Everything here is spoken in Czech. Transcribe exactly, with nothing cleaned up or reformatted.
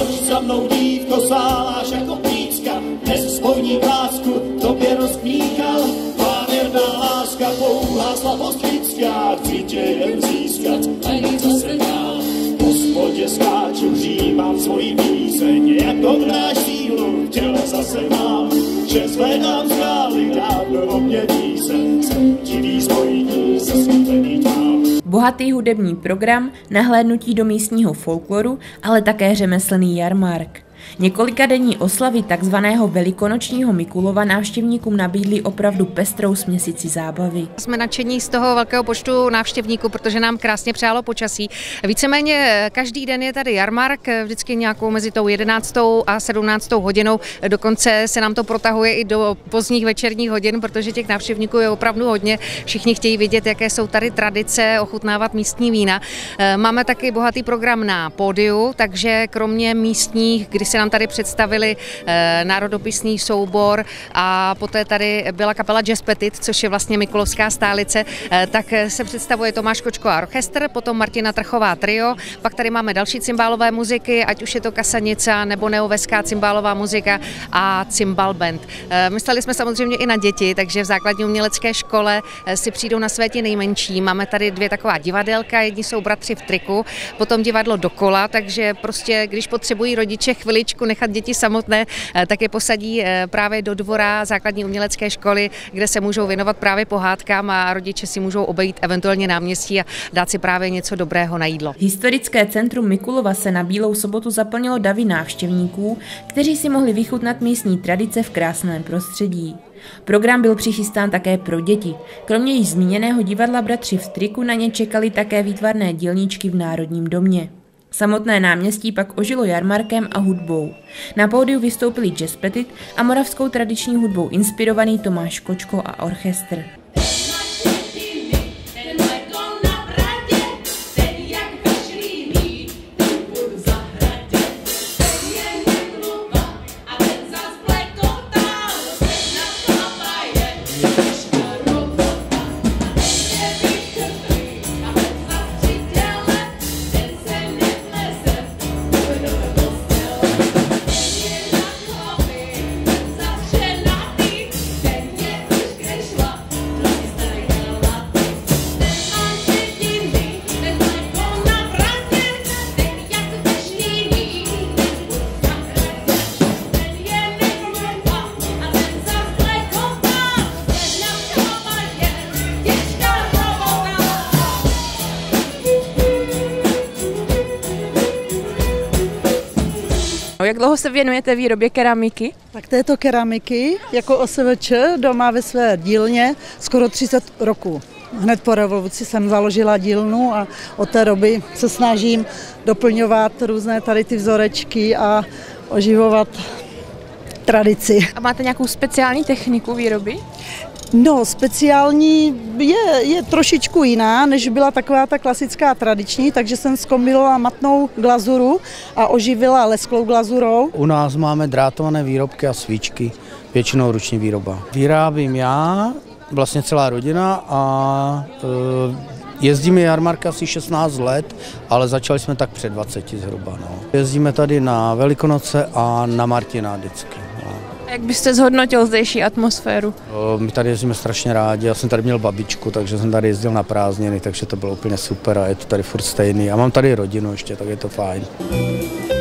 Proč za mnou dívko sáláš jako pícka, dnes spojní klásku tobě rozpíchal. Má věrná láska, pouhá slabost lidská, chci tě jen získat a jít zase dál. V hospodě skáču, římám svoji píseň, jako mráž sílu v těle zase mám. Že zvedám skály, dávno o mě ví se, jsem divý spojení se světlený tmám. Bohatý hudební program, nahlédnutí do místního folkloru, ale také řemeslný jarmark. Několikadenní oslavy takzvaného velikonočního Mikulova návštěvníkům nabídly opravdu pestrou směsici zábavy. Jsme nadšení z toho velkého počtu návštěvníků, protože nám krásně přálo počasí. Víceméně každý den je tady jarmark, vždycky nějakou mezi tou jedenáctou a sedmnáctou hodinou. Dokonce se nám to protahuje i do pozdních večerních hodin, protože těch návštěvníků je opravdu hodně. Všichni chtějí vidět, jaké jsou tady tradice, ochutnávat místní vína. Máme taky bohatý program na pódiu, takže kromě místních, kdy se nám tady představili eh, národopisný soubor a poté tady byla kapela Jazz Petit, což je vlastně Mikulovská stálice, eh, tak se představuje Tomáš Kočko a orchestr, potom Martina Trchová trio, pak tady máme další cymbálové muziky, ať už je to kasanica nebo neoveská cymbálová muzika a cymbal band. Eh, mysleli jsme samozřejmě i na děti, takže v základní umělecké škole eh, si přijdou na své ti nejmenší. Máme tady dvě taková divadelka, jedni jsou bratři v triku, potom divadlo dokola, takže prostě když potřebují rodiče chviličku nechat děti samotné, tak je posadí právě do dvora základní umělecké školy, kde se můžou věnovat právě pohádkám a rodiče si můžou obejít eventuálně náměstí a dát si právě něco dobrého na jídlo. Historické centrum Mikulova se na Bílou sobotu zaplnilo davy návštěvníků, kteří si mohli vychutnat místní tradice v krásném prostředí. Program byl přichystán také pro děti. Kromě již zmíněného divadla Bratři v triku na ně čekali také výtvarné dílníčky v Národním domě. Samotné náměstí pak ožilo jarmarkem a hudbou. Na pódiu vystoupili Jazz Petit a moravskou tradiční hudbou inspirovaný Tomáš Kočko a orchestr. Jak dlouho se věnujete výrobě keramiky? Tak této keramiky jako O S V Č doma ve své dílně skoro třicet roků. Hned po revoluci jsem založila dílnu a od té doby se snažím doplňovat různé tady ty vzorečky a oživovat tradici. A máte nějakou speciální techniku výroby? No, speciální je, je trošičku jiná, než byla taková ta klasická tradiční, takže jsem zkombinovala matnou glazuru a oživila lesklou glazurou. U nás máme drátované výrobky a svíčky, většinou ruční výroba. Vyrábím já, vlastně celá rodina a e, jezdíme jarmark asi šestnáct let, ale začali jsme tak před dvaceti zhruba. No. Jezdíme tady na Velikonoce a na Martina vždycky. A jak byste zhodnotil zdejší atmosféru? My tady jezdíme strašně rádi, já jsem tady měl babičku, takže jsem tady jezdil na prázdniny, takže to bylo úplně super a je to tady furt stejný. A mám tady rodinu ještě, tak je to fajn.